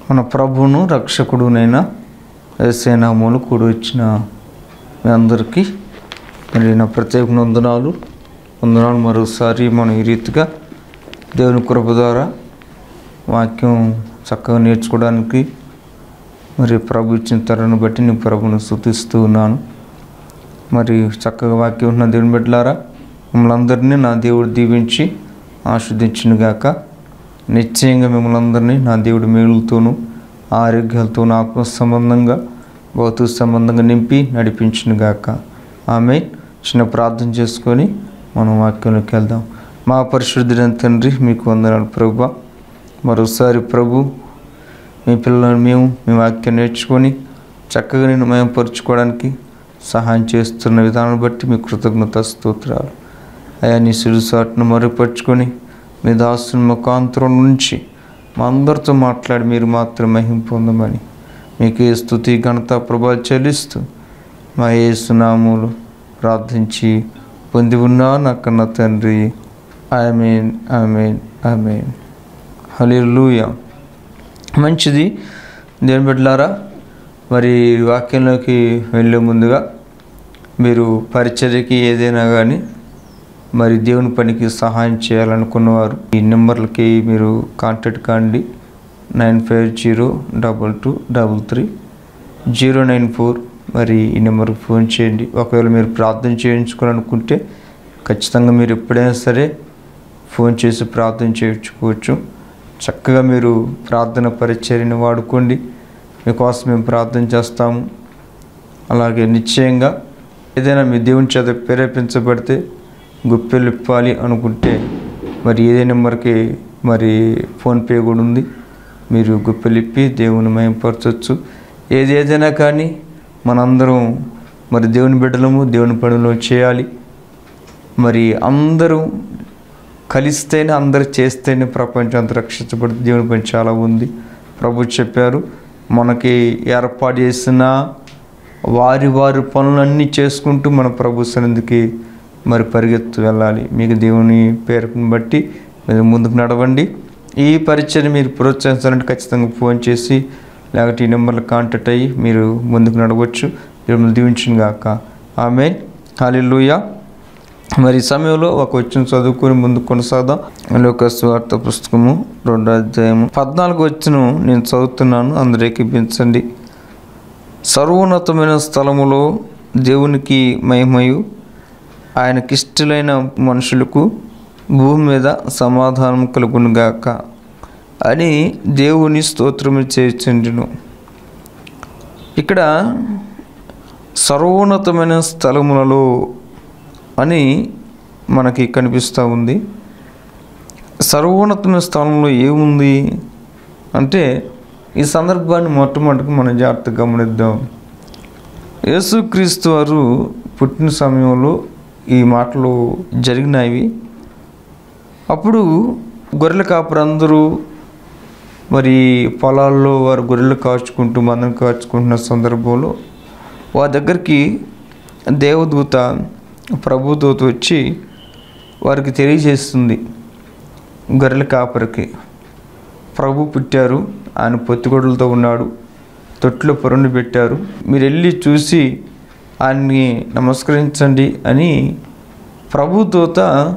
మన ప్రభువును రక్షకుడునైన యేసయ్య నామములో కూడి వచ్చిన మీ అందరికీ మరి నా ప్రత్యేక వందనాలు మరోసారి మనం ఈ రీతిగా దేవుని కృప ద్వారా వాక్యం చక్కగా నేర్చుకోవడానికి మరి ప్రభు ఇచ్చిన తరాన్ని బట్టి నేను ప్రభువును స్తుతిస్తూ ఉన్నాను. మరి చక్కగా వాక్యం ఉన్న దేవుని బిడ్డలారా, మిమ్మల్ని అందరినీ నా దేవుడు దీవించి ఆశీర్వదించునుగాక. నిశ్చయంగా మిమ్మల్ని అందరినీ నా దేవుడి మేలుతోనూ ఆరోగ్యాలతోనూ ఆత్మ సంబంధంగా భౌతిక సంబంధంగా నింపి నడిపించునుగాక. ఆమె చిన్న ప్రార్థన చేసుకొని మనం వాక్యంలోకి వెళ్దాం. మా పరిశుద్ధుడైన తండ్రి, మీకు వందనాలు ప్రభువా. మరోసారి ప్రభు మీ పిల్లలను మీ వాక్యం నేర్చుకొని చక్కగా నేను మయంపరుచుకోవడానికి సహాయం చేస్తున్న విధానాన్ని బట్టి మీ కృతజ్ఞత స్తోత్రాలు. అయా, నీ సిరుసాటును మరుగుపరుచుకొని మీ దాసుని ముఖాంతరం నుంచి మా అందరితో మాట్లాడి మీరు మాత్రం మహిమ పొందమని మీకే స్తుతి ఘనత ప్రభావాలు చెల్లిస్తూ మా యేసు నామములో ప్రార్థించి పొంది ఉన్నా నా కన్న తండ్రి. ఆమేన్, ఆమేన్, ఆమేన్. హల్లెలూయా. మంచిది దేవుని బిడ్డలారా, మరి వాక్యంలోకి వెళ్ళే ముందుగా మీరు పరిచర్యకి ఏదైనా కానీ మరి దేవుని పనికి సహాయం చేయాలనుకున్నవారు ఈ నెంబర్లకి మీరు కాంటాక్ట్ కాండి. 9502233094 మరి ఈ నెంబర్కి ఫోన్ చేయండి. ఒకవేళ మీరు ప్రార్థన చేయించుకోవాలనుకుంటే ఖచ్చితంగా మీరు ఎప్పుడైనా సరే ఫోన్ చేసి ప్రార్థన చేయించుకోవచ్చు. చక్కగా మీరు ప్రార్థన పరిచర్యని వాడుకోండి. మీకోసం మేము ప్రార్థన చేస్తాము. అలాగే నిశ్చయంగా ఏదైనా మీ దేవుని చేత ప్రేరేపించబడితే గుప్పెలు ఇప్పాలి అనుకుంటే మరి ఏదే నెంబర్కి మరి ఫోన్పే కూడా ఉంది. మీరు గుప్పెలు ఇప్పి దేవుని మహిమపరచవచ్చు. ఏదైనా కానీ మనందరం మరి దేవుని బిడ్డలము, దేవుని పనులు చేయాలి. మరి అందరూ కలిస్తేనే, అందరు చేస్తేనే ప్రపంచం అంత రక్షించబడుతుంది. దేవుని పని చాలా ఉంది. ప్రభు చెప్పారు, మనకి ఏర్పాటు చేసిన వారి పనులన్నీ చేసుకుంటూ మన ప్రభు సన్నిధికి మరి పరిగెత్తు వెళ్ళాలి. మీకు దేవుని పేరుని బట్టి మీరు ముందుకు నడవండి. ఈ పరిచయం మీరు ప్రోత్సహించాలంటే ఖచ్చితంగా ఫోన్ చేసి లేకపోతే ఈ నెంబర్లో కాంటాక్ట్ అయ్యి మీరు ముందుకు నడవచ్చు. మిమ్మల్ని దీవించునుగాక. ఆమేన్, హల్లెలూయా. మరి ఈ సమయంలో ఒక వచనం చదువుకొని ముందుకు కొనసాగుదాం. లూకా సువార్త పుస్తకము 2వ అధ్యాయము 14వ వచనం నేను చదువుతున్నాను, అందరూ ఏకీభవించండి. సర్వోన్నతమైన స్థలములో దేవునికి మహిమయు, ఆయనకిష్టులైన మనుషులకు భూమి మీద సమాధానం కలుగునుగాక అని దేవుని స్తోత్రము చేయుచుండును. ఇక్కడ సర్వోన్నతమైన స్థలములలో అని మనకి కనిపిస్తూ ఉంది. సర్వోన్నతమైన స్థలంలో ఏముంది అంటే, ఈ సందర్భాన్ని మొట్టమొదటిగా మనం జాగ్రత్తగా గమనిద్దాం. యేసుక్రీస్తు వారు పుట్టిన సమయంలో ఈ మాటలు జరిగినవి. అప్పుడు గొర్రెల కాపరందరూ మరి పొలాల్లో వారు గొర్రెలు కాచుకుంటూ మందను కాచుకుంటున్న సందర్భంలో వారి దగ్గరికి దేవదూత, ప్రభుదూత వచ్చి వారికి తెలియజేస్తుంది, గొర్రెల కాపరికి ప్రభు పుట్టారు, ఆయన పొత్తిగొడ్డలతో ఉన్నాడు, తొట్టులో పొరుండి పెట్టారు, మీరు వెళ్ళి చూసి ఆయన్ని నమస్కరించండి అని ప్రభుదూత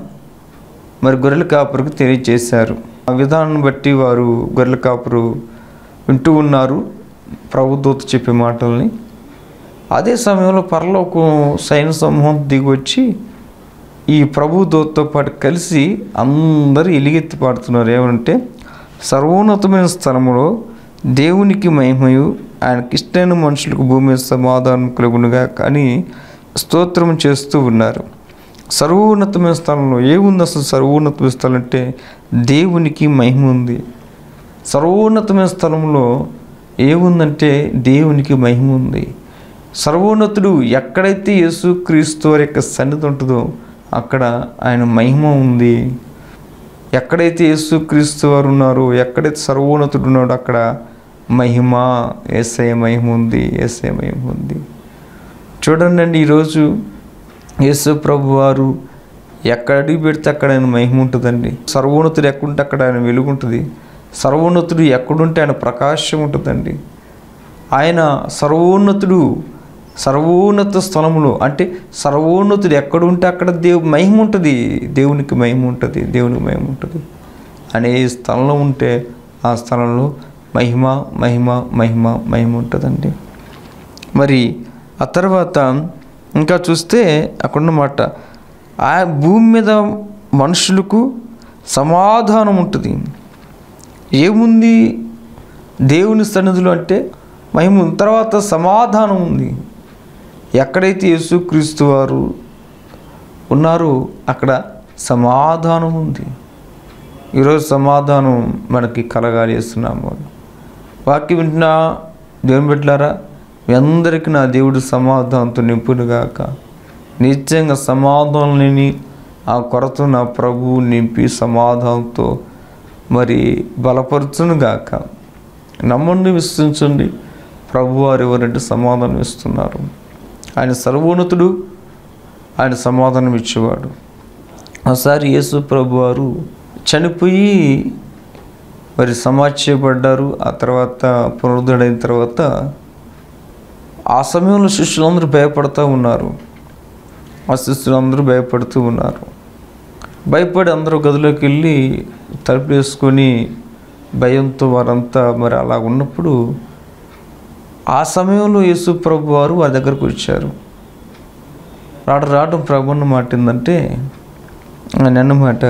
మరి గొర్రెల కాపరికి తెలియజేశారు. ఆ విధానం బట్టి వారు గొర్రెల కాపరు వింటూ ఉన్నారు ప్రభుదూత చెప్పే మాటల్ని. అదే సమయంలో పరలోకం సైన్య సమూహం దిగి వచ్చి ఈ ప్రభుదూతతో పాటు కలిసి అందరూ ఎలుగెత్తి పాడుతున్నారు. ఏమంటే, సర్వోన్నతమైన స్థలములో దేవునికి మహిమయు, ఆయనకిష్టమైన మనుషులకు భూమి మీద సమాధానం కలుగునుగా అని స్తోత్రం చేస్తూ ఉన్నారు. సర్వోన్నతమైన స్థలంలో ఏముంది? అసలు సర్వోన్నతమైన స్థలం అంటే దేవునికి మహిమ ఉంది. సర్వోన్నతమైన స్థలంలో ఏముందంటే దేవునికి మహిమ ఉంది. సర్వోన్నతుడు ఎక్కడైతే యేసుక్రీస్తు వారి యొక్క సన్నిధి ఉంటుందో అక్కడ ఆయన మహిమ ఉంది. ఎక్కడైతే యేసుక్రీస్తు వారు ఉన్నారో, ఎక్కడైతే సర్వోన్నతుడు ఉన్నాడో అక్కడ మహిమ, యేసయ్య మహిమ ఉంది, యేసయ్య మహిమ ఉంది. చూడండి, ఈరోజు యేసు ప్రభు వారు ఎక్కడ అడుగు పెడితే అక్కడ ఆయన మహిమ ఉంటుందండి. సర్వోన్నతుడు ఎక్కడుంటే అక్కడ ఆయన వెలుగు ఉంటుంది. సర్వోన్నతుడు ఎక్కడుంటే ఆయన ప్రకాశం ఉంటుందండి. ఆయన సర్వోన్నతుడు, సర్వోన్నత స్థలములో, అంటే సర్వోన్నతుడు ఎక్కడుంటే అక్కడ మహిమ ఉంటుంది, దేవునికి మహిమ ఉంటుంది, దేవునికి మహిమ ఉంటుంది. అనే స్థలంలో ఉంటే ఆ స్థలంలో మహిమ మహిమ మహిమ మహిమ ఉంటుందండి. మరి ఆ తర్వాత ఇంకా చూస్తే అక్కడున్నమాట, ఆ భూమి మీద మనుషులకు సమాధానం ఉంటుంది. ఏముంది దేవుని సన్నిధిలో అంటే మహిమ, తర్వాత సమాధానం ఉంది. ఎక్కడైతే యేసుక్రీస్తు వారు ఉన్నారో అక్కడ సమాధానం ఉంది. ఈరోజు సమాధానం మనకి కలగాలి చేస్తున్నాము. వాక్యం వింటున్నా దేవుని బిడ్డలారా, మీ అందరికీ నా దేవుడు సమాధానంతో నింపునుగాక. నిత్యంగా సమాధానం లేని ఆ కొరత నా ప్రభువు నింపి సమాధానంతో మరి బలపరుచునుగాక. నమ్మండి, విశ్వసించండి, ప్రభువారు ఎవరంటే సమాధానం ఇస్తున్నారు. ఆయన సర్వోన్నతుడు, ఆయన సమాధానం ఇచ్చేవాడు. ఒకసారి యేసు ప్రభువారు చనిపోయి మరి సమాధి చేయబడ్డారు. ఆ తర్వాత పునరుద్ధుడైన తర్వాత ఆ సమయంలో శిష్యులందరూ భయపడుతూ ఉన్నారు. ఆ శిష్యులందరూ భయపడుతూ ఉన్నారు. భయపడి అందరూ గదిలోకి వెళ్ళి తలుపులు వేసుకొని భయంతో వారంతా మరి అలా ఉన్నప్పుడు ఆ సమయంలో యేసు ప్రభు వారు వారి దగ్గరకు వచ్చారు. రావడం ప్రభున్న మాట ఏంటంటే, అన్నమాట,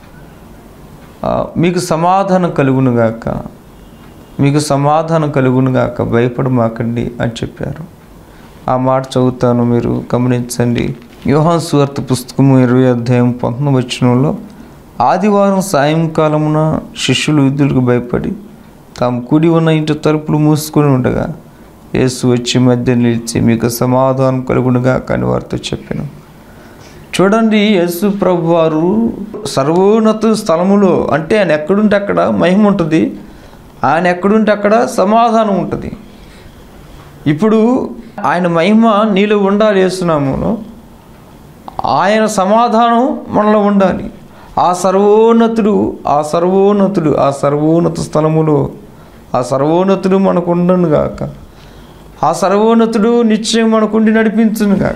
మీకు సమాధానం కలుగునుగాక, మీకు సమాధానం కలుగునుగాక, భయపడమాకండి అని చెప్పారు. ఆ మాట చదువుతాను, మీరు గమనించండి. యోహాను సువార్త పుస్తకము 20 అధ్యాయం 19 వచనంలో, ఆదివారం సాయంకాలమున శిష్యులు యూదులకు భయపడి తాము కూడి ఉన్న ఇంటి తలుపులు మూసుకొని ఉండగా యేసు వచ్చి మధ్య నిలిచి మీకు సమాధానం కలుగునుగాక అని వారితో చెప్పాను. చూడండి, యేసు ప్రభు వారు సర్వోన్నత స్థలములో, అంటే ఆయన ఎక్కడుంటే అక్కడ మహిమ ఉంటుంది, ఆయన ఎక్కడుంటే అక్కడ సమాధానం ఉంటుంది. ఇప్పుడు ఆయన మహిమ నీలో ఉండాలి, యేసునామములో ఆయన సమాధానం మనలో ఉండాలి. ఆ సర్వోన్నతుడు, ఆ సర్వోన్నతుడు, ఆ సర్వోన్నత స్థలములో ఆ సర్వోన్నతుడు మనకు ఉండను గాక. ఆ సర్వోన్నతుడు నిశ్చయం మనకుండి నడిపించును గాక.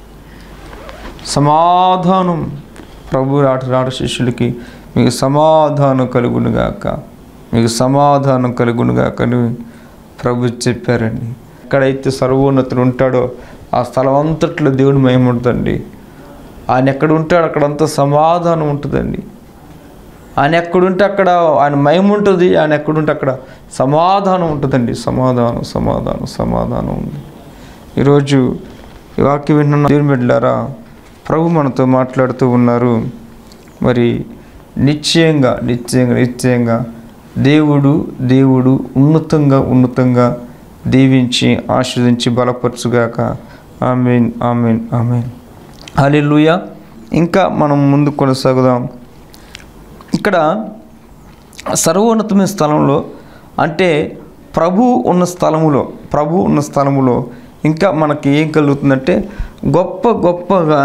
సమాధానం ప్రభు రాట శిష్యులకి మీకు సమాధానం కలుగునుగాక, మీకు సమాధానం కలుగునుగాక అని ప్రభు చెప్పారండి. ఎక్కడైతే సర్వోన్నతుడు ఉంటాడో ఆ స్థలం అంతట్లో దేవుని మహిమ ఉంటుందండి. ఆయన ఎక్కడ ఉంటాడో అక్కడంతా సమాధానం ఉంటుందండి. ఆయన ఎక్కడుంటే అక్కడ ఆయన మహిమ ఉంటుంది, ఆయన ఎక్కడుంటే అక్కడ సమాధానం ఉంటుందండి. సమాధానం సమాధానం సమాధానం ఉంది. ఈరోజు ఈ వాక్యం వింటున్న దేవుని బిడ్డలారా, ప్రభు మనతో మాట్లాడుతూ ఉన్నారు. మరి నిశ్చయంగా నిశ్చయంగా నిశ్చయంగా దేవుడు ఉన్నతంగా దీవించి ఆశీర్వదించి బలపరచుగాక. ఆమేన్ ఆమేన్ ఆమేన్. హల్లెలూయా. ఇంకా మనం ముందు కొనసాగుదాం. ఇక్కడ సర్వోన్నతమైన స్థలంలో, అంటే ప్రభు ఉన్న స్థలములో ఇంకా మనకి ఏం కలుగుతుందంటే, గొప్పగా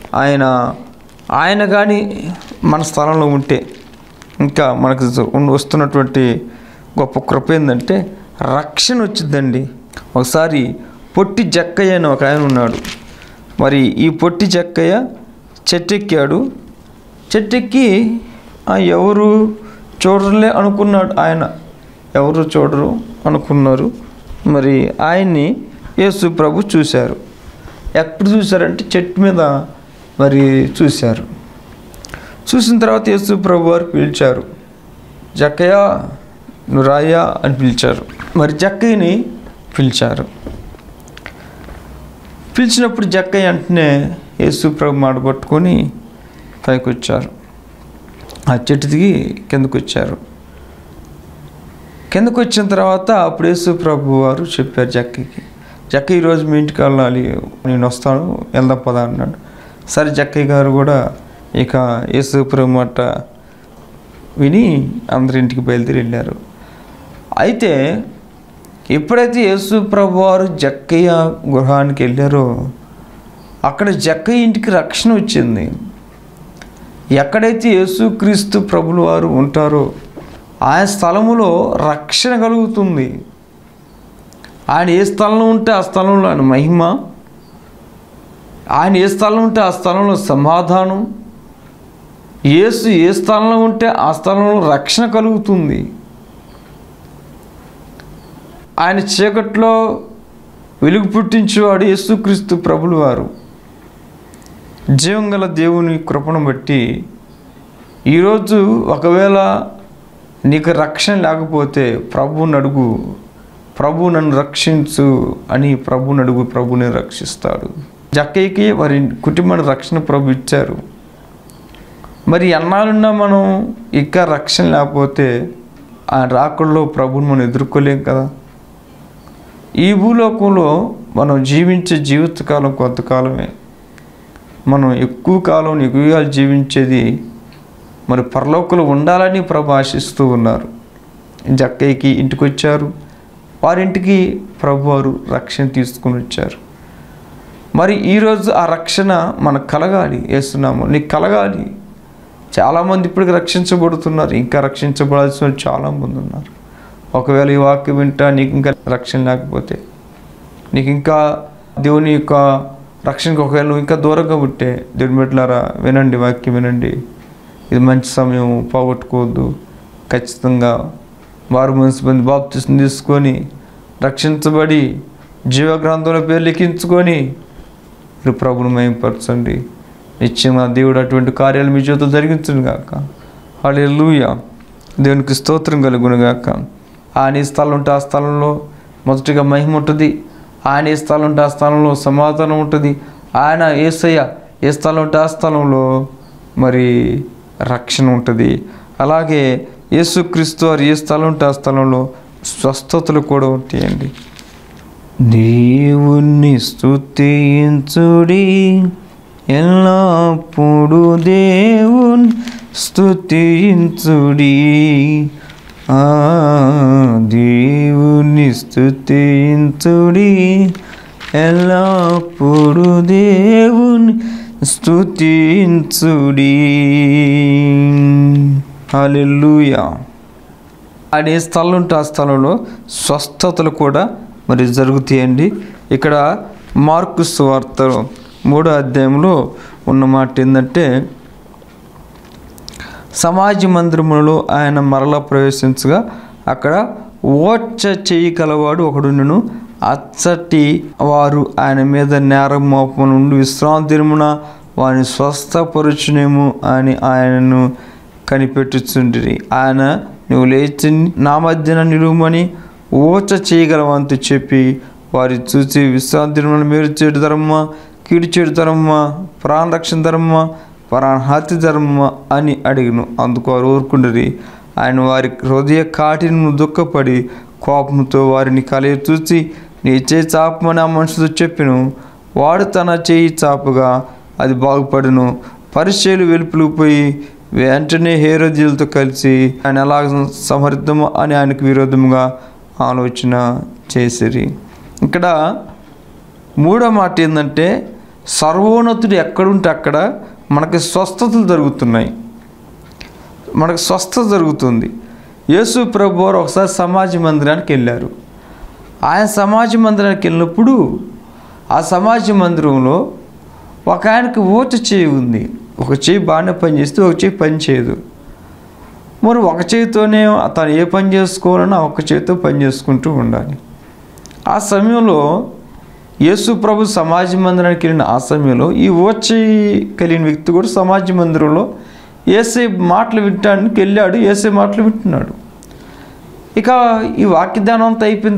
ఆయన కానీ మన స్థలంలో ఉంటే ఇంకా మనకు వస్తున్నటువంటి గొప్ప కృప ఏంటంటే రక్షణ వచ్చిందండి. ఒకసారి పొట్టి జక్కయ్య అని ఒక ఆయన ఉన్నాడు. మరి ఈ పొట్టి జక్కయ్య చెట్టెక్కాడు. చెట్టెక్కి ఎవరు చూడలే అనుకున్నాడు. ఆయన ఎవరు చూడరు అనుకున్నారు. మరి ఆయన్ని యేసు ప్రభు చూశారు. ఎప్పుడు చూశారంటే చెట్టు మీద మరి చూశారు. చూసిన తర్వాత యేసు ప్రభు వారు పిలిచారు, జక్కయ్య నువ్వు రాయ్యా అని పిలిచారు. మరి జక్కయ్యని పిలిచారు. పిలిచినప్పుడు జక్కయ్య వెంటనే యేసు ప్రభు మాట పట్టుకొని పైకి వచ్చారు. ఆ చెట్టు దిగి కిందకు వచ్చారు. కిందకు వచ్చిన తర్వాత అప్పుడు యేసు ప్రభు వారు చెప్పారు జక్కయ్యకి, జక్కయ్య ఈరోజు మీ ఇంటికి వెళ్ళాలి, నేను వస్తాను, వెళ్దాం పదా అన్నాడు. సరే జక్కయ్య గారు కూడా ఇక యేసు ప్రభు మాట విని అందరి ఇంటికి బయలుదేరి వెళ్ళారు. అయితే ఎప్పుడైతే యేసు ప్రభు వారు జక్కయ్య గృహానికి వెళ్ళారో అక్కడ జక్కయ్య ఇంటికి రక్షణ వచ్చింది. ఎక్కడైతే యేసుక్రీస్తు ప్రభులు వారు ఉంటారో ఆయన స్థలములో రక్షణ కలుగుతుంది. ఆయన ఏ స్థలంలో ఉంటే ఆ స్థలంలో ఆయన మహిమ, ఆయన ఏ స్థలంలో ఉంటే ఆ స్థలంలో సమాధానం, యేసు ఏ స్థలంలో ఉంటే ఆ స్థలంలో రక్షణ కలుగుతుంది. ఆయన చీకట్లో వెలుగు పుట్టించేవాడు యేసుక్రీస్తు ప్రభులు వారు. జీవం గల దేవుని కృపను బట్టి ఈరోజు ఒకవేళ నీకు రక్షణ లేకపోతే ప్రభువుని అడుగు, ప్రభు నన్ను రక్షించు అని ప్రభువుని అడుగు, ప్రభుని రక్షిస్తాడు. జక్కయ్యకి వారి కుటుంబాన్ని రక్షణ ప్రభు ఇచ్చారు. మరి ఎన్నాళ్ళున్నా మనం ఇంకా రక్షణ లేకపోతే ఆ రాకడలో ప్రభుని మనం ఎదుర్కోలేం కదా. ఈ భూలోకంలో మనం జీవించే జీవితకాలం కొంతకాలమే. మనం ఎక్కువ కాలం యుగాలు జీవించేది మరి పరలోకంలో ఉండాలని ప్రభు ఆశిస్తూ ఉన్నారు. జక్కయ్యకి ఇంటికి వచ్చారు, వారింటికి ప్రభు వారు రక్షణ తీసుకుని వచ్చారు. మరి ఈరోజు ఆ రక్షణ మనకు కలగాలి. యేసునామం నీకు కలగాలి. చాలామంది ఇప్పటికి రక్షించబడుతున్నారు, ఇంకా రక్షించబడాల్సిన వాళ్ళు చాలామంది ఉన్నారు. ఒకవేళ ఈ వాక్యం వింటా నీకు ఇంకా రక్షణ లేకపోతే, నీకు ఇంకా దేవుని యొక్క రక్షణకు ఒకవేళ నువ్వు ఇంకా దూరంగా ఉంటే, దేవుని బిడ్డలారా వినండి, వాక్యం వినండి. ఇది మంచి సమయం, పోగొట్టుకోవద్దు. ఖచ్చితంగా వారు మనసు మంది బాప్తిస్మం తీసుకొని రక్షించబడి జీవగ్రంథంలో పేరు లిఖించుకొని మీరు ప్రభుని మహిమపరచండి. నిశ్చయంగా దేవుడు అటువంటి కార్యాలు మీ జీవితంలో జరిగించును గాక. హల్లెలూయా. దేవునికి స్తోత్రం కలుగును గాక. ఆయన ఏ స్థలం ఉంటే ఆ స్థలంలో మొదటిగా మహిమ ఉంటుంది. ఆయన ఏ స్థలం ఉంటే ఆ స్థలంలో సమాధానం ఉంటుంది. ఆయన యేసయ్య ఏ స్థలం ఉంటే ఆ స్థలంలో మరి రక్షణ ఉంటుంది. అలాగే యేసుక్రీస్తు వారు ఏ స్థలం ఉంటే ఆ స్థలంలో స్వస్థతలు కూడా ఉంటాయండి. దేవుణ్ణి స్తుతించుడి, ఎల్లప్పుడూ దేవుని స్తుతించుడి. దేవుని స్తుతించుడి, ఎల్లప్పుడూ దేవుని స్తుతించుడి. హల్లెలూయా. ఆయన ఏ స్థలం ఉంటే ఆ స్థలంలో స్వస్థతలు కూడా మరి జరుగుతాయండి. ఇక్కడ మార్కు సువార్త 3వ అధ్యాయంలో ఉన్న మాట ఏంటంటే, సమాజ మందిరములో ఆయన మరలా ప్రవేశించగా అక్కడ ఓచ చేయగలవాడు ఒకడును. అచ్చటి వారు ఆయన మీద నేరం మోపము నుండి విశ్రాంతి దినమున వారిని స్వస్థపరచునేమో అని ఆయనను కనిపెట్టుచుండిరి. ఆయన నువ్వు లేచి నా మధ్యన నిలువమని ఓచ చేయగలవంతు చెప్పి వారి చూసి విశ్రాంతి దినమున మేలు చేయడు ధర్మమా, కీడు చేయడు ధర్మమా, ప్రాణరక్షణ ధర్మమా, ప్రాణహత్య ధర్మమా అని అడిగిను. అందుకు వారు ఊరుకుండరి. ఆయన వారి హృదయ కాఠిన్యమును దుఃఖపడి కోపంతో వారిని కలయి చూసి నీ చేయి చాపమని ఆ మనుషులతో చెప్పెను. వాడు తన చేయి చాపగా అది బాగుపడును. పరిచయులు వెలుపులిపోయి వెంటనే హేరోదీయులతో కలిసి ఆయన ఎలా సంహరిద్దామో అని ఆయనకు విరోధముగా ఆలోచన చేసిరి. ఇక్కడ 3వ మాట ఏంటంటే, సర్వోన్నతుడు ఎక్కడుంటే అక్కడ మనకి స్వస్థతలు జరుగుతున్నాయి, మనకు స్వస్థత జరుగుతుంది. యేసు ప్రభు వారు ఒకసారి సమాజ మందిరానికి వెళ్ళారు. ఆయన సమాజ మందిరానికి వెళ్ళినప్పుడు ఆ సమాజ మందిరంలో ఒక ఆయనకి ఓచ చేయి ఉంది. ఒక చేయి బాగానే పనిచేస్తే ఒక చేయి పని చేయదు. మరి ఒక చేతితోనే తను ఏ పని చేసుకోవాలన్నా ఒక చేతితో పని చేసుకుంటూ ఉండాలి. ఆ సమయంలో యేసు ప్రభు సమాజ మందిరానికి వెళ్ళిన ఆ సమయంలో ఈ ఓచి కలిగిన వ్యక్తి కూడా సమాజ మందిరంలో యేసే మాటలు వినడానికి వెళ్ళాడు. యేసే మాటలు వింటున్నాడు. ఇక ఈ వాక్యధ్యానం అంతా అయిపోయిన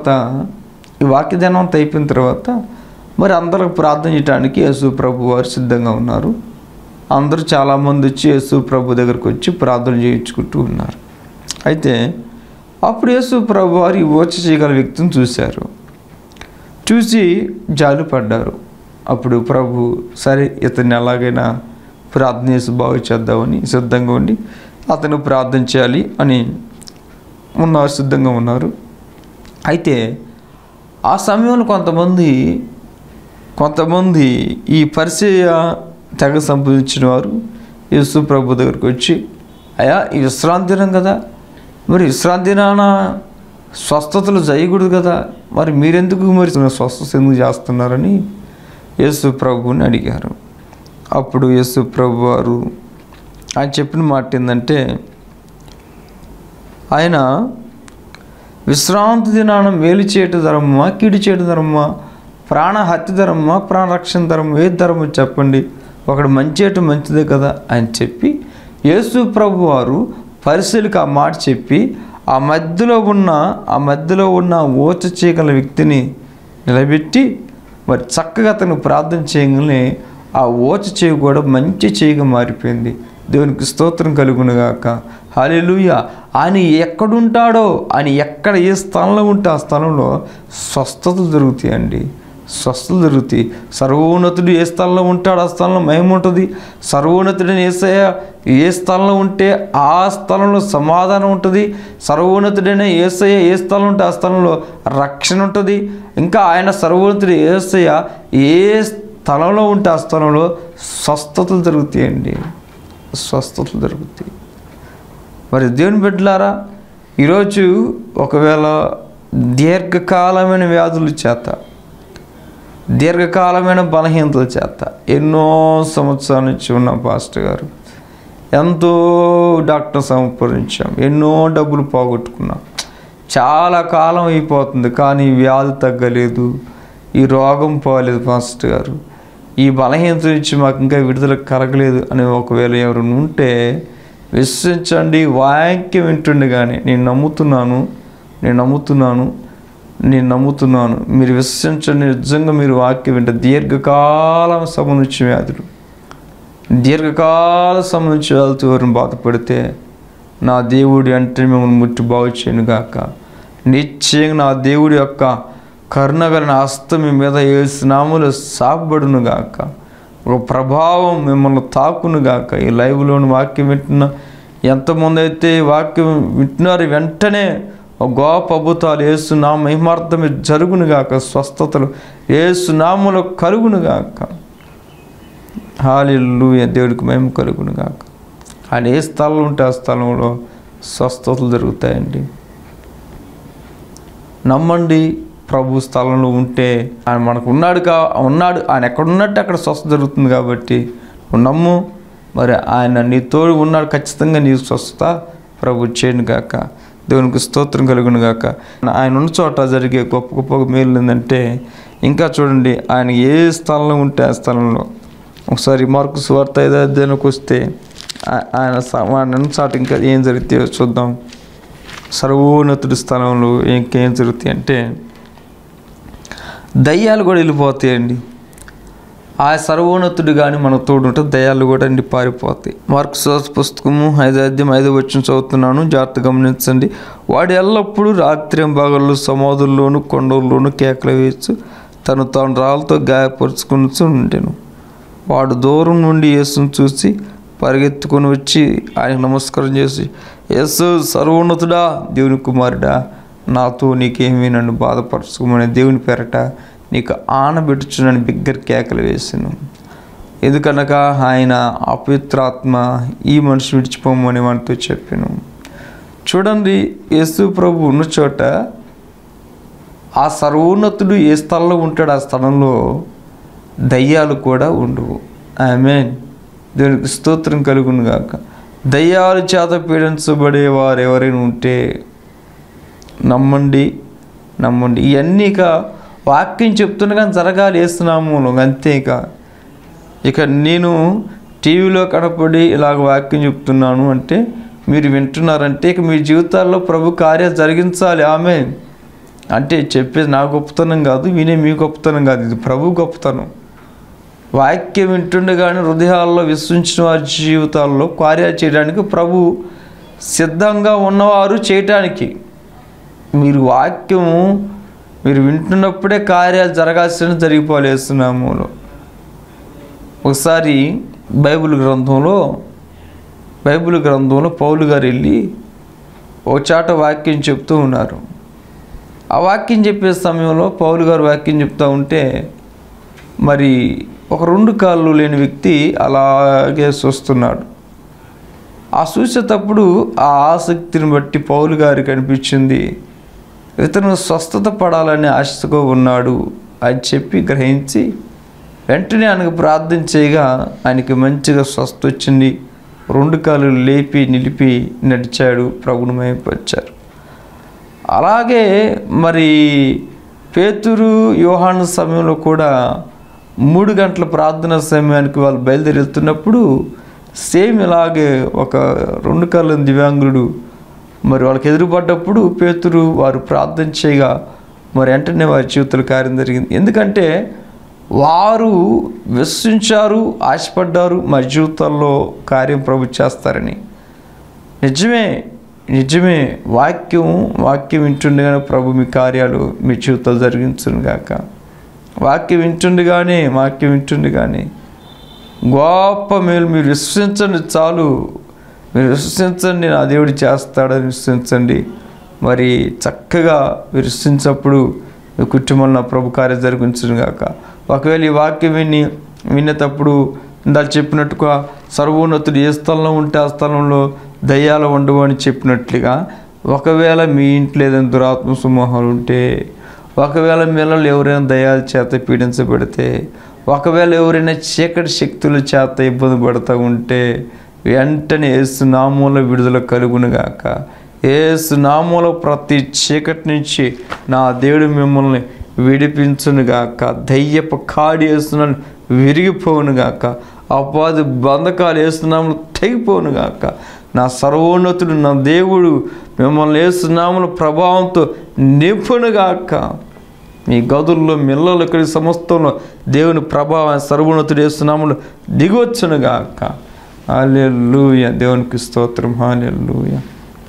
తర్వాత మరి అందరికి ప్రార్థన చేయడానికి యేసు ప్రభు వారు సిద్ధంగా ఉన్నారు. అందరూ చాలామంది వచ్చి యేసు ప్రభు దగ్గరకు వచ్చి ప్రార్థన చేయించుకుంటూ ఉన్నారు. అయితే అప్పుడు యేసు ప్రభు వారు ఈ ఓచ చేయగల వ్యక్తిని చూసి జాలి పడ్డారు. అప్పుడు ప్రభు సరే ఇతన్ని ఎలాగైనా ప్రార్థన చేసి బాగు చేద్దామని సిద్ధంగా ఉండి అతను ప్రార్థన చేయాలి అని సిద్ధంగా ఉన్నారు. అయితే ఆ సమయంలో కొంతమంది ఈ పరిచయ తెగ సంపాదించిన వారు యేసు ప్రభు దగ్గరికి వచ్చి, అయ్యా ఈ విశ్రాంతి దినం కదా, మరి విశ్రాంతి దినాన స్వస్థతలు చేయకూడదు కదా, మరి మీరెందుకు మరి స్వస్థత ఎందుకు చేస్తున్నారని యేసు ప్రభువుని అడిగారు. అప్పుడు యేసు ప్రభు వారు ఆయన చెప్పిన మాట ఏంటంటే, ఆయన విశ్రాంతి దినాన మేలు చేయట ధర్మమా కీడు చేయట ధర్మమా, ప్రాణహత్య ధర్మమా ప్రాణరక్షణ ధర్మం, ఏది ధర్మం చెప్పండి, ఒకడు మంచి చేయటం మంచిదే కదా అని చెప్పి యేసు ప్రభు వారు పరిశీలికి ఆ మాట చెప్పి ఆ మధ్యలో ఉన్న ఓచ చేయగల వ్యక్తిని నిలబెట్టి మరి చక్కగా అతను ప్రార్థన చేయగానే ఆ ఓచ చేయి కూడా మంచి చేయగా మారిపోయింది. దేవునికి స్తోత్రం కలుగునుగాక. హల్లెలూయా. ఆయన ఎక్కడుంటాడో, ఆయన ఎక్కడ ఏ స్థలంలో ఉంటే ఆ స్థలంలో స్వస్థతలు జరుగుతాయండి, స్వస్థతలు జరుగుతాయి. సర్వోన్నతుడు ఏ స్థలంలో ఉంటాడో ఆ స్థలంలో మహిమ ఉంటుంది. సర్వోన్నతుడైన యేసయ్య ఏ స్థలంలో ఉంటే ఆ స్థలంలో సమాధానం ఉంటుంది. సర్వోన్నతుడైన యేసయ్య ఏ స్థలంలో ఉంటే ఆ స్థలంలో రక్షణ ఉంటుంది. ఇంకా ఆయన సర్వోన్నతుడు యేసయ్య ఏ స్థలంలో ఉంటే ఆ స్థలంలో స్వస్థతలు జరుగుతాయండి, స్వస్థతలు జరుగుతాయి. మరి దేవుని బిడ్డలారా, ఈరోజు ఒకవేళ దీర్ఘకాలమైన వ్యాధుల చేత, దీర్ఘకాలమైన బలహీనతల చేత ఎన్నో సంవత్సరాల నుంచి ఉన్న పాస్టర్ గారు, ఎంతో డాక్టర్ సంప్రదించాం, ఎన్నో డబ్బులు పోగొట్టుకున్నాం, చాలా కాలం అయిపోతుంది కానీ వ్యాధి తగ్గలేదు, ఈ రోగం పోలేదు పాస్టర్ గారు, ఈ బలహీనత నుంచి మాకు ఇంకా విడుదల కలగలేదు అని ఒకవేళ ఎవరైనా ఉంటే విశ్వసించండి, వాక్యం వింటుండగానే నేను నమ్ముతున్నాను, మీరు విశ్వసించండి. నిజంగా మీరు వాక్యం వింటే దీర్ఘకాలం సంబంధించిన వ్యాధులు, దీర్ఘకాల సంబంధించిన వ్యాధులతో ఎవరిని బాధపడితే నా దేవుడి అంటే మిమ్మల్ని ముట్టి బాగు చేయనుగాక. నిశ్చయంగా నా దేవుడి యొక్క కరుణగలన హస్తం మీ మీద యేసు నామములో సాపబడునుగాక. ఒక ప్రభావం మిమ్మల్ని తాకునుగాక. ఈ లైవ్లోని వాక్యం వింటున్న ఎంతమంది అయితే వాక్యం వింటున్నారు, వెంటనే ఒక గొప్ప అద్భుతాలు యేసు నామ మహిమార్థమే జరుగునుగాక. స్వస్థతలు యేసు నామములో కలుగునుగాక. హల్లెలూయా. దేవుడికి మహిమ కలుగునుగాక. ఆయన ఏ స్థలంలో ఉంటే ఆ స్థలంలో స్వస్థతలు జరుగుతాయండి. నమ్మండి, ప్రభు స్థలంలో ఉంటే ఆయన మనకు ఉన్నాడు. ఆయన ఎక్కడ ఉన్నట్టు అక్కడ స్వస్థత జరుగుతుంది కాబట్టి నమ్ము. మరి ఆయన నీ తోడు ఉన్నాడు, ఖచ్చితంగా నీ స్వస్థత ప్రభు చేయను గాక. దేవునికి స్తోత్రం కలుగును గాక. ఆయన ఉన్న చోట జరిగే గొప్ప గొప్ప మేలు ఏంటంటే, ఇంకా చూడండి, ఆయన ఏ స్థలంలో ఉంటే ఆ స్థలంలో, ఒకసారి మార్కు సువార్త 5వ అధ్యాయానికి వస్తే ఆయన చాట ఇంకా ఏం జరుగుతాయో చూద్దాం. సర్వోన్నతుడి స్థలంలో ఇంకేం జరుగుతాయి అంటే దయ్యాలు కూడా వెళ్ళిపోతాయండి. ఆ సర్వోన్నతుడు కానీ మన తోడు ఉంటే దయ్యాలు కూడా అన్ని పారిపోతాయి. మార్కు సువార్త పుస్తకము 5వ అధ్యాయం 5వ వచనం చదువుతున్నాను, జాగ్రత్త గమనించండి. వాడు ఎల్లప్పుడూ రాత్రింబగళ్ళు సమాధుల్లోను కొండల్లోనూ కేకలు వేయచ్చు తను రాళ్ళతో గాయపరుచుకుని ఉండెను. వాడు దూరం నుండి యేసును చూసి పరిగెత్తుకొని వచ్చి ఆయనకు నమస్కారం చేసి, యేసు సర్వోన్నతుడా, దేవుని కుమారుడా, నాతో నీకేమీ నన్ను బాధపరచుకోమని దేవుని పేరట నీకు ఆనబెట్టుచునని బిగ్గర కేకలు వేసాను. ఎందుకనగా ఆయన అపవిత్రాత్మ ఈ మనిషి విడిచిపోమని మనతో చెప్పాను. చూడండి, యేసు ప్రభు ఉన్న చోట ఆ సర్వోన్నతుడు ఏ స్థలంలో ఉంటాడు ఆ స్థలంలో దయ్యాలు కూడా ఉండవు. ఆమేన్. దేవునికి స్తోత్రం కలుగును గాక. దయ్యాల చేత పీడించబడేవారు ఎవరైనా ఉంటే నమ్మండి. ఇవన్నీ వాక్యం చెప్తున్నా కానీ జరగాలి వేస్తున్నాము అంతేక. ఇక నేను టీవీలో కనపడి ఇలాగ వాక్యం చెప్తున్నాను అంటే మీరు వింటున్నారంటే ఇక మీ జీవితాల్లో ప్రభు కార్యాలు జరిగించాలి. ఆమేన్. అంటే చెప్పేది నా గొప్పతనం కాదు, వినే మీ గొప్పతనం కాదు, ఇది ప్రభు గొప్పతనం. వాక్యం వింటుండగానే హృదయాల్లో విశ్వసించిన వారి జీవితాల్లో కార్యాలు చేయడానికి ప్రభు సిద్ధంగా ఉన్నవారు చేయటానికి. మీరు వాక్యము మీరు వింటున్నప్పుడే కార్యాలు జరగాల్సిన జరిగిపోవాలి యేసునామములో. ఒకసారి బైబిల్ గ్రంథంలో పౌలు గారు వెళ్ళి ఒక చాట వాక్యం చెప్తూ ఉన్నారు. ఆ వాక్యం చెప్పే సమయంలో పౌలు గారు వాక్యం చెప్తూ ఉంటే మరి ఒక 2 కాళ్ళు లేని వ్యక్తి అలాగే చూస్తున్నాడు. ఆ చూసేటప్పుడు ఆ ఆసక్తిని బట్టి పౌలు గారికి అనిపించింది, ఇతను స్వస్థత పడాలని ఆశతో ఉన్నాడు అని చెప్పి గ్రహించి వెంటనే ఆయనకు ప్రార్థన చేయగా ఆయనకి మంచిగా స్వస్థ వచ్చింది. 2 కాళ్ళు లేపి నిలిపి నడిచాడు, ప్రభువును మహిమపరిచారు. అలాగే మరి పేతురు యోహాను సమయంలో కూడా 3 గంటల ప్రార్థన సమయానికి వాళ్ళు బయలుదేరి వెళ్తున్నప్పుడు సేమ్ ఇలాగే ఒక 2 కాళ్ళ దివ్యాంగుడు మరి వాళ్ళకి ఎదురుపడ్డప్పుడు పేతురు వారు ప్రార్థన చేయగా మరి వెంటనే వారి జీవితంలో కార్యం జరిగింది. ఎందుకంటే వారు విశ్వసించారు, ఆశపడ్డారు, మా జీవితాల్లో కార్యం ప్రభు చేస్తారని. నిజమే వాక్యం వింటుండగానే ప్రభు మీ కార్యాలు మీ జీవితాలు జరిగించును గాక. వాక్యం వింటుండగానే గొప్ప మేలు మీరు విశ్వసించండి, చాలు మీరు విశ్వసించండి, నా దేవుడు చేస్తాడని విశ్వసించండి. మరి చక్కగా విశ్వసించినప్పుడు మీ కుటుంబంలో నా ప్రభు కార్యం జరిగించును గాక. ఒకవేళ ఈ వాక్యం వినేటప్పుడు ఇందాక చెప్పినట్టుగా సర్వోన్నతుడు ఏ స్థలంలో ఉంటే ఆ స్థలంలో దయ్యాలు ఉండవు అని చెప్పినట్లుగా, ఒకవేళ మీ ఇంట్లో ఏదైనా దురాత్మ సమూహాలు ఉంటే, ఒకవేళ మీలలో ఎవరైనా దయ్యాల చేత పీడించబడితే, ఒకవేళ ఎవరైనా చీకటి శక్తుల చేత ఇబ్బంది పడుతూ ఉంటే వెంటనే యేసు నామములో విడుదల కలుగునుగాక. యేసు నామములో ప్రతి చీకటి నుంచి నా దేవుడు మిమ్మల్ని విడిపించునుగాక. దయ్యపు కాడి వేస్తున్నాను విరిగిపోవునుగాక. అపాది బంధకాలు వేస్తున్నాము తెగిపోవునుగాక. నా సర్వోన్నతుడు నా దేవుడు మిమ్మల్ని వేస్తున్నాముల ప్రభావంతో నింపునుగాక. మీ గదుల్లో మిల్లలు ఇక్కడి సమస్తంలో దేవుని ప్రభావం సర్వోన్నతుడు వేస్తున్నాములు దిగొచ్చునుగాక. హల్లెలూయా, దేవునికి స్తోత్రం. హల్లెలూయా.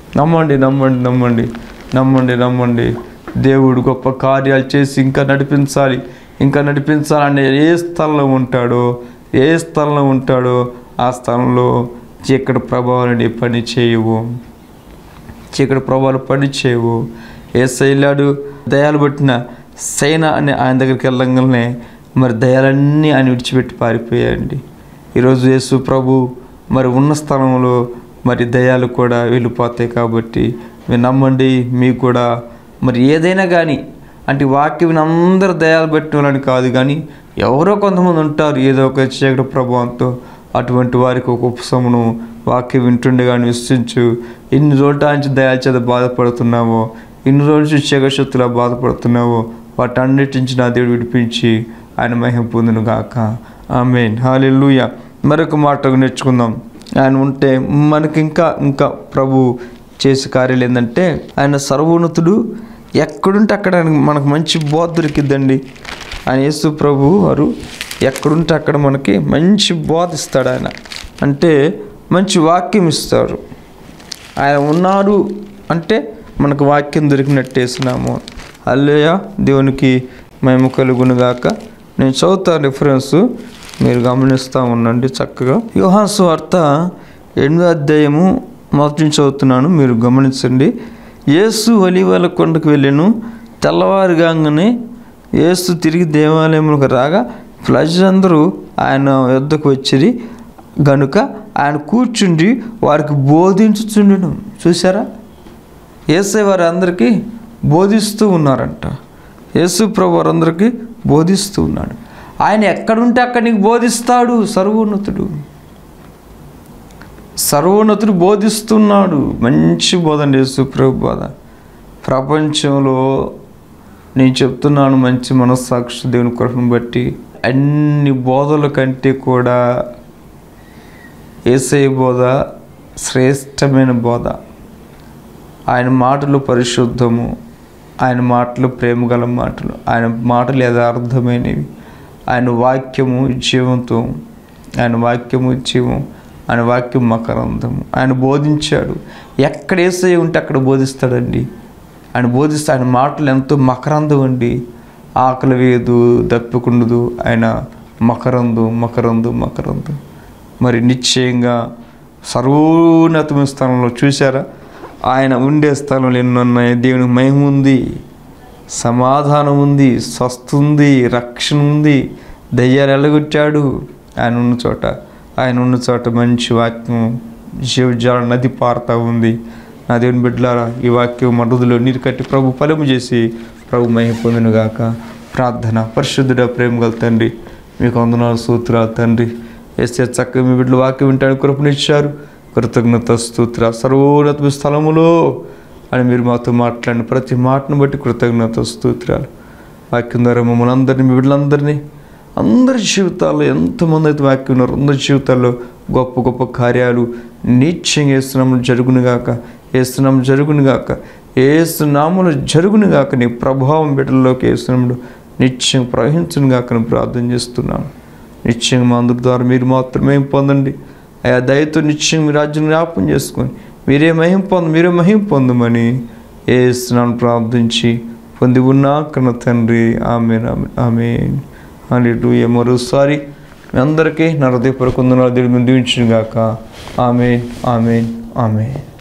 నమ్మండి. దేవుడు గొప్ప కార్యాలు చేసి ఇంకా నడిపించాలని ఏ స్థలంలో ఉంటాడో ఆ స్థలంలో చీకటి ప్రభావాలని పని చేయవు. యేసయ్య వెళ్ళాడు, దయాలు పట్టిన సైన అని ఆయన దగ్గరికి వెళ్ళంగానే మరి దయాలన్నీ ఆయన విడిచిపెట్టి పారిపోయాయండి. ఈరోజు యేసు ప్రభు మరి ఉన్న స్థలంలో మరి దయాలు కూడా వెళ్ళిపోతాయి. కాబట్టి మీరు నమ్మండి, మీకు కూడా మరి ఏదైనా కానీ అంటే వాక్యం అందరూ దయాలు పెట్టాలని కాదు, కానీ ఎవరో కొంతమంది ఉంటారు ఏదో ఒక చీకటి ప్రభావంతో. అటువంటి వారికి ఒక ఉపశమనం వాక్యం వింటుండగా విశ్వసించు. ఇన్ని రోజుల నుంచి దయాల చేత బాధపడుతున్నావో, ఇన్ని రోజుల నుంచి చీకటి శక్తులా బాధపడుతున్నావో, వాటన్నిటి నుంచి నా దేవుడు విడిపించి ఆయన మహిమ పొందును గాక. ఆమేన్. హల్లెలూయా. మరొక మాట నేర్చుకుందాం. ఆయన ఉంటే మనకి ఇంకా ప్రభు చేసే కార్యాలు ఏంటంటే, ఆయన సర్వోన్నతుడు. ఎక్కడుంటే అక్కడ మనకు మంచి బోధ దొరికిద్దండి. ఆయన యేసు ప్రభు వారు ఎక్కడుంటే అక్కడ మనకి మంచి బోధ ఇస్తాడు. ఆయన అంటే మంచి వాక్యం ఇస్తాడు. ఆయన ఉన్నాడు అంటే మనకు వాక్యం దొరికినట్టేసినాము. హల్లెలూయా, దేవునికి మహిమ కలుగును గాక. నేను చదువుతాను రిఫరెన్స్, మీరు గమనిస్తూ ఉండండి చక్కగా. యోహాను సువార్త 8వ అధ్యాయము మొదటి నుంచి చదువుతున్నాను, మీరు గమనించండి. యేసు ఒలీవల కొండకు వెళ్ళెను. తెల్లవారుగానే యేసు తిరిగి దేవాలయంలోకి రాగా ప్రజలందరూ ఆయన యొద్దకు వచ్చిరి గనుక ఆయన కూర్చుండి వారికి బోధించుచుండెను. చూసారా, యేసయ్య వారు అందరికీ బోధిస్తూ ఉన్నారంట. యేసు ప్రభు వారందరికీ బోధిస్తూ ఉన్నాడు. ఆయన ఎక్కడుంటే అక్కడ నీకు బోధిస్తాడు. సర్వోన్నతుడు బోధిస్తున్నాడు. మంచి బోధండి యేసు ప్రభు బోధ. ప్రపంచంలో నేను చెప్తున్నాను, మంచి మనస్సాక్షి దేవుని కృపను బట్టి అన్ని బోధల కంటే కూడా యేసయ్య బోధ శ్రేష్టమైన బోధ. ఆయన మాటలు పరిశుద్ధము, ఆయన మాటలు ప్రేమగల మాటలు, ఆయన మాటలు యథార్థమైనవి. ఆయన వాక్యము జీవంతో, ఆయన వాక్యము జీవం, ఆయన వాక్యం మకరందము. ఆయన బోధించాడు. ఎక్కడ యేసయ్య ఉంటే అక్కడ బోధిస్తాడండి. ఆయన బోధిస్తే ఆయన మాటలు ఎంతో మకరందం అండి. ఆకలి వేయదు, దప్పికుండదు. ఆయన మకరందు. మరి నిశ్చయంగా సర్వోన్నతమైన స్థలంలో చూసారా, ఆయన ఉండే స్థలంలో ఎన్నున్నాయి. దేవునికి మహిమ ఉంది, సమాధానం ఉంది, స్వస్థ ఉంది, రక్షణ ఉంది. దయ్యాలు ఎల్లగొట్టాడు. ఆయన ఉన్న చోట మంచి వాక్యం జీవజాల నది పారుతూ ఉంది. నా దేవుని బిడ్డలారా, ఈ వాక్యం మన హృదయంలో నీరు కట్టి ప్రభు ఫలము చేసి ప్రభు మహిమ పొందునుగాక. ప్రార్థన. పరిశుద్ధుడ, ప్రేమ గల తండ్రి, మీకు వందనాలు, స్తోత్రాలు తండ్రి. యేసయ్య, చక్కగా మీ బిడ్డలు వాక్యం వింటానికి కృపనిచ్చారు. కృతజ్ఞత స్తోత్ర. సర్వోన్నత స్థలములో అని మీరు మాతో మాట్లాడిన ప్రతి మాటను బట్టి కృతజ్ఞత స్తోత్రాలు. వాక్యం ద్వారా మమ్మల్ని అందరినీ, మీ బిడ్డలందరినీ, అందరి జీవితాల్లో ఎంతమంది అయితే వాక్యం ఉన్నారు, అందరి జీవితాల్లో గొప్ప గొప్ప కార్యాలు నిత్యంగా యేసునామములో జరుగునుగాక, యేసునామములో జరుగునుగాక, యేసునామములో జరుగునుగాక. నీ ప్రభావం బిడ్డల్లోకి యేసునామములో నిత్యం ప్రవహించునుగాక అని ప్రార్థన చేస్తున్నాను. నిత్యంగా మా అందరి ద్వారా మీరు మాత్రమే పొందండి. ఆయా దయతో నిత్యంగా మీ రాజ్యం జ్ఞాపకం చేసుకొని మీరే మహిమ పొందమని యేసునామములో ప్రార్థించి పొంది ఉన్నా కన్న తండ్రి. ఆమేన్, ఆమేన్, ఆమేన్. హల్లెలూయా. మరోసారి మీ అందరికీ నా హృదయపూర్వక వందనాలు. దేవుడు దీవించునుగాక. ఆమేన్, ఆమేన్, ఆమేన్.